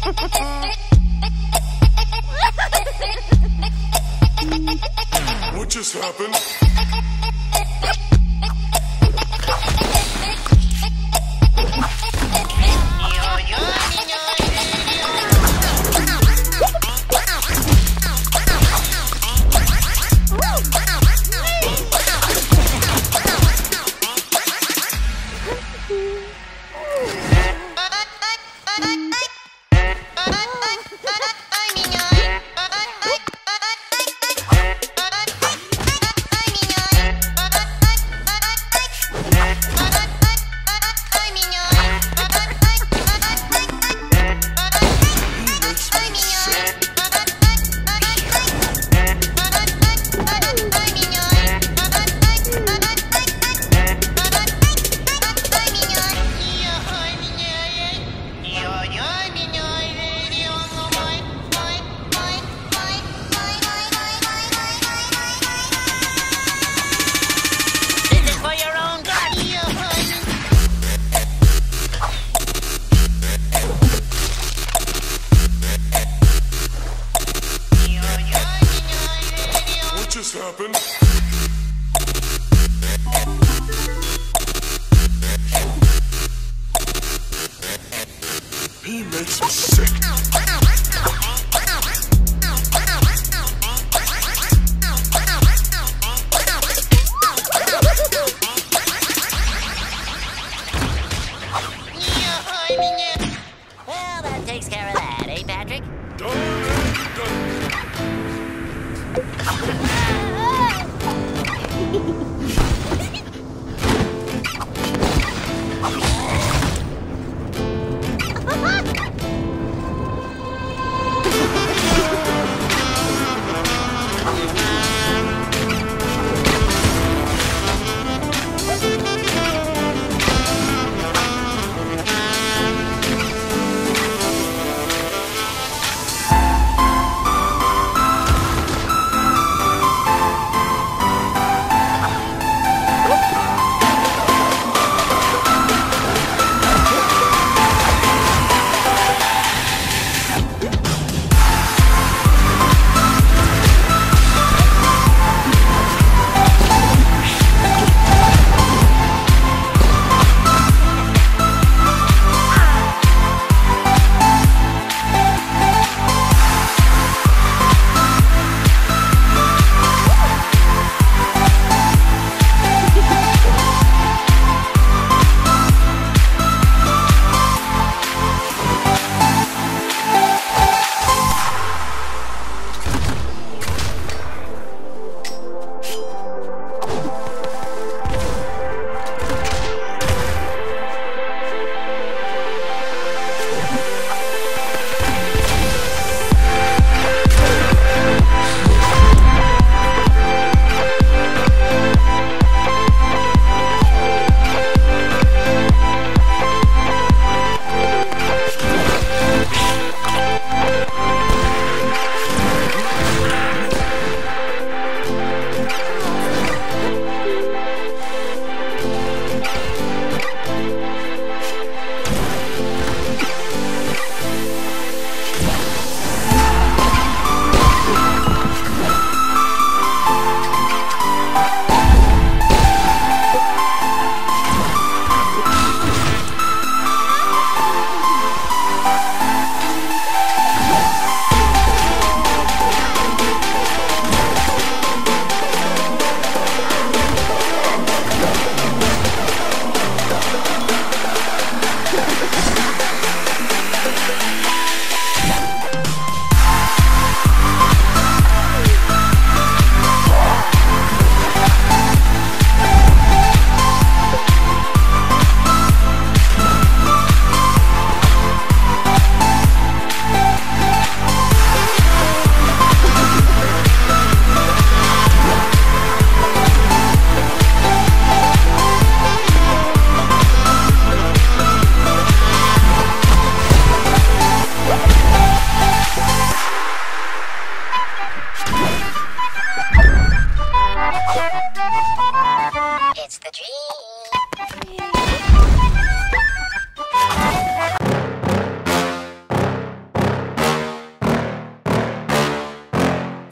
What just happened? Happened? He makes me sick. Well, that takes care of that, eh, Patrick?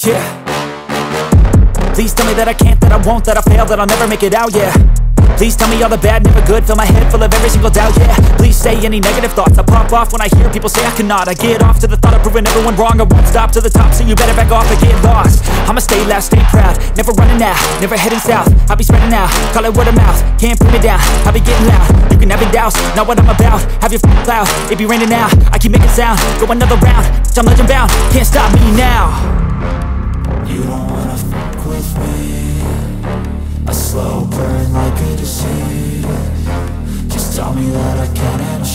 Yeah. Please tell me that I can't, that I won't, that I fail, that I'll never make it out, yeah. Please tell me all the bad, never good, fill my head full of every single doubt, yeah. Please say any negative thoughts, I pop off when I hear people say I cannot. I get off to the thought of proving everyone wrong, I won't stop to the top, so you better back off and get lost. I'ma stay loud, stay proud, never running out, never heading south. I'll be spreading out, call it word of mouth, can't put me down, I'll be getting loud. You can have it douse, not what I'm about, have your cloud, it be raining now. I keep making sound, go another round, I'm legend bound, can't stop me now. You don't wanna fuck with me, a slow burn like a disease. Just tell me that I can and I'll